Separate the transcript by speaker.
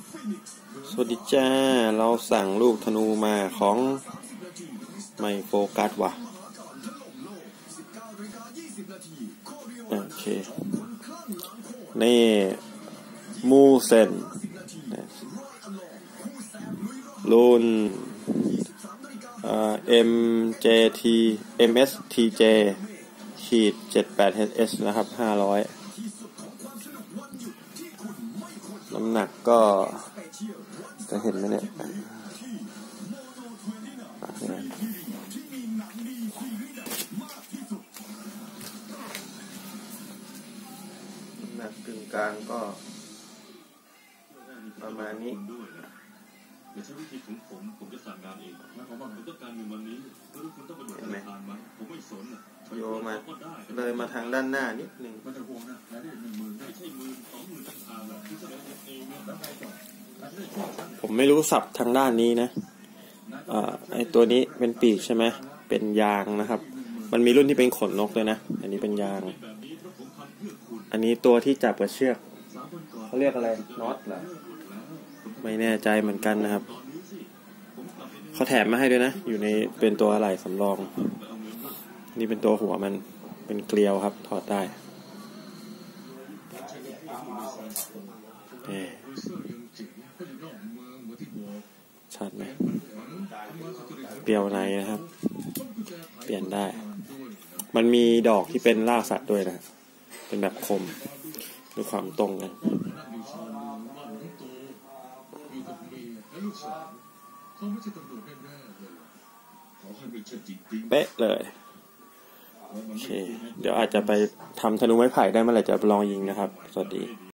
Speaker 1: สวัสดีจ้าเราสั่งลูกธนูมาของไม่โฟกัสว่ะโอเคนี่มูเซนรุ่นMJT MSTJ ขีด78HS นะครับ500น้ำหนักก็จะเห็นไหมเนี่ยน้ำหนักกึ่งกลางก็ประมาณนี้
Speaker 2: เดี๋ยวใช้วิธีของผมจะสั่งงานเองนะผมต้องการเงินวันนี้ไม่รู้คุณต้องไปดูธนาคารไหมผมไม่สนอ่ะ
Speaker 1: โยมาเลยมาทางด้านหน้านิดนึง
Speaker 2: มันจะห่วงนะรายได้10,000ไม่ใช่10,000 20,000ต่างหากแบบที่แสดงเองเนี่ยแล้วใครต่อ
Speaker 1: ผมไม่รู้ศัพท์ทางด้านนี้นะไอตัวนี้เป็นปีกใช่ไหมเป็นยางนะครับมันมีรุ่นที่เป็นขนนกเลยนะอันนี้เป็นยางอันนี้ตัวที่จับกับเชือกเขาเรียกอะไรน็อตเหรอไม่แน่ใจเหมือนกันนะครับเขาแถมมาให้ด้วยนะอยู่ในเป็นตัวอะไหล่สำรองนี่เป็นตัวหัวมันเป็นเกลียวครับถอดได้ชัดไหมเปลี่ยวในนะครับเปลี่ยนได้มันมีดอกที่เป็นรากสัตว์ด้วยนะเป็นแบบคมดูความตรงกันเป๊ะเลยโอเคเดี๋ยวอาจจะไปทำธนูไม้ไผ่ได้เมื่อไหร่จะลองยิงนะครับสวัสดี